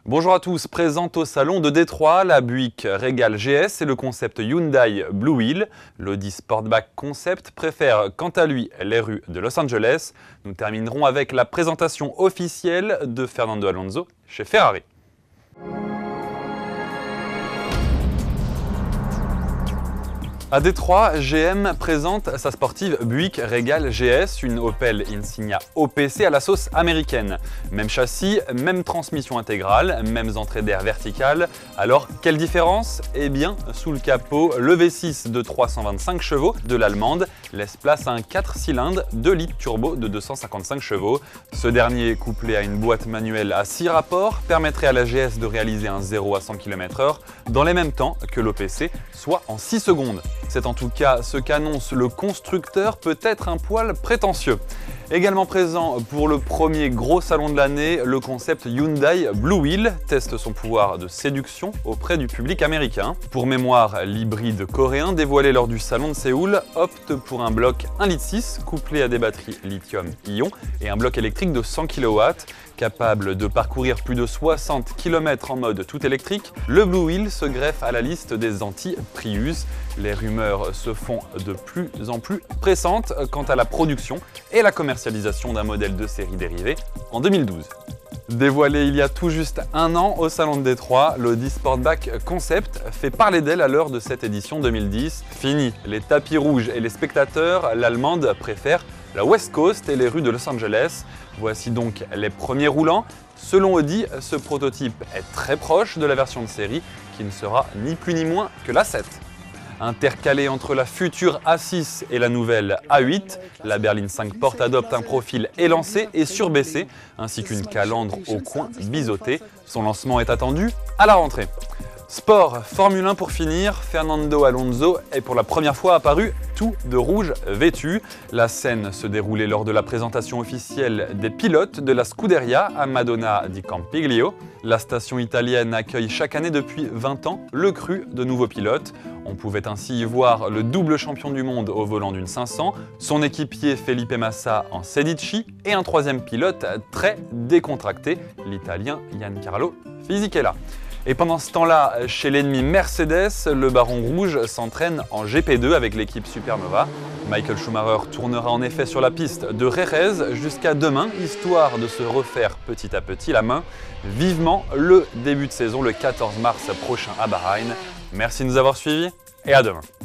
Bonjour à tous, présente au salon de Détroit la Buick Regal GS et le concept Hyundai Blue Wheel. L'Audi Sportback Concept préfère quant à lui les rues de Los Angeles. Nous terminerons avec la présentation officielle de Fernando Alonso chez Ferrari. À Détroit, GM présente sa sportive Buick Regal GS, une Opel Insignia OPC à la sauce américaine. Même châssis, même transmission intégrale, mêmes entrées d'air verticales. Alors, quelle différence? Eh bien, sous le capot, le V6 de 325 chevaux de l'allemande laisse place à un 4 cylindres 2 litres turbo de 255 chevaux. Ce dernier, couplé à une boîte manuelle à 6 rapports, permettrait à la GS de réaliser un 0 à 100 km/h dans les mêmes temps que l'OPC, soit en 6 secondes. C'est en tout cas ce qu'annonce le constructeur, peut-être un poil prétentieux. Également présent pour le premier gros salon de l'année, le concept Hyundai Blue Wheel teste son pouvoir de séduction auprès du public américain. Pour mémoire, l'hybride coréen dévoilé lors du salon de Séoul opte pour un bloc 1,6 litre couplé à des batteries lithium-ion et un bloc électrique de 100 kW. Capable de parcourir plus de 60 km en mode tout électrique, le Blue Wheel se greffe à la liste des anti-Prius. Les rumeurs se font de plus en plus pressantes quant à la production et la commercialisation d'un modèle de série dérivé en 2012. Dévoilé il y a tout juste un an au salon de Détroit, l'Audi Sportback Concept fait parler d'elle à l'heure de cette édition 2010. Fini les tapis rouges et les spectateurs, l'Allemande préfère la West Coast et les rues de Los Angeles. Voici donc les premiers roulants. Selon Audi, ce prototype est très proche de la version de série qui ne sera ni plus ni moins que l'A7. Intercalée entre la future A6 et la nouvelle A8, la berline 5 portes adopte un profil élancé et surbaissé, ainsi qu'une calandre au coin biseauté. Son lancement est attendu à la rentrée. Sport, Formule 1 pour finir, Fernando Alonso est pour la première fois apparu tout de rouge vêtu. La scène se déroulait lors de la présentation officielle des pilotes de la Scuderia à Madonna di Campiglio. La station italienne accueille chaque année depuis 20 ans le cru de nouveaux pilotes. On pouvait ainsi y voir le double champion du monde au volant d'une 500, son équipier Felipe Massa en Sedici et un troisième pilote très décontracté, l'italien Giancarlo Fisichella. Et pendant ce temps-là, chez l'ennemi Mercedes, le Baron Rouge s'entraîne en GP2 avec l'équipe Supernova. Michael Schumacher tournera en effet sur la piste de Jerez jusqu'à demain, histoire de se refaire petit à petit la main. Vivement le début de saison le 14 mars prochain à Bahreïn. Merci de nous avoir suivis et à demain.